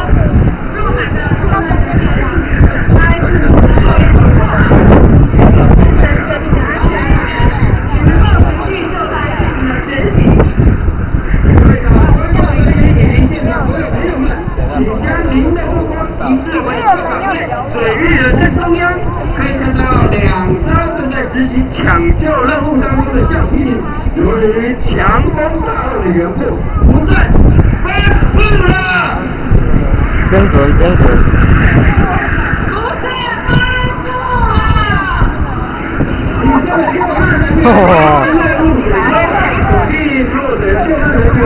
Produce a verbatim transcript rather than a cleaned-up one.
水域的正中央可以看到两艘正在执行抢救任务当中的橡皮艇，由于强风大浪的缘故，不慎翻覆了。 边走边走。 不是翻覆了。 哦。